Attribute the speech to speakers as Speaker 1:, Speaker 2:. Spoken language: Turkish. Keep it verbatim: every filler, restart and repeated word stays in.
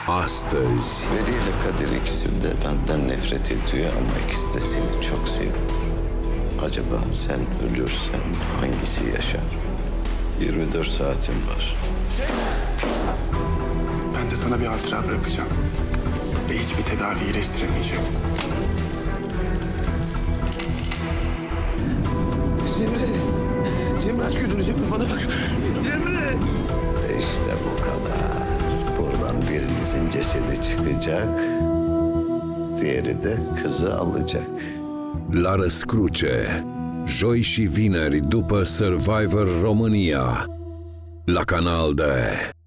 Speaker 1: astăzi.
Speaker 2: Veli ile Kadir ikisi de benden nefret ediyor ama ikisi de seni çok seviyor. Acaba sen ölürsen hangisi yaşar? yirmi dört saatin var.
Speaker 3: Ben de sana bir hatıra bırakacağım. Ve hiçbir tedavi iyileştiremeyecek.
Speaker 4: Cemre! Cemre aç gözünü, Cemre bana bak. Cemre!
Speaker 2: İşte bu kadar. Buradan birinizin cesedi çıkacak. Diğeri de kızı alacak.
Speaker 1: La răscruce, joi și vineri după Survivor România, la Canal D.